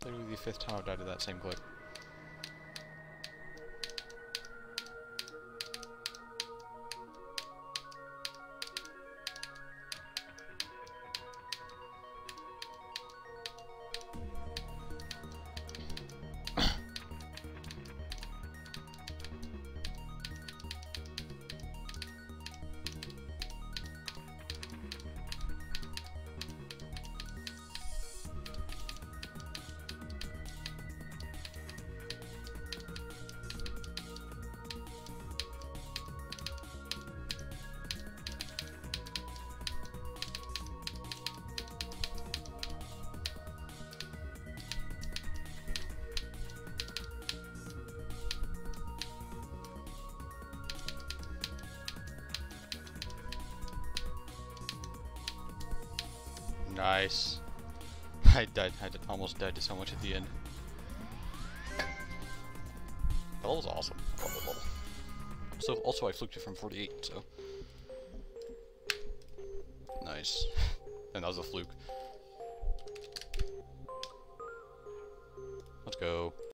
Literally the 5th time I've died to that same clip. Nice. I almost died to so much at the end. That was awesome. Love that level. So also I fluked it from 48, so nice. And that was a fluke. Let's go.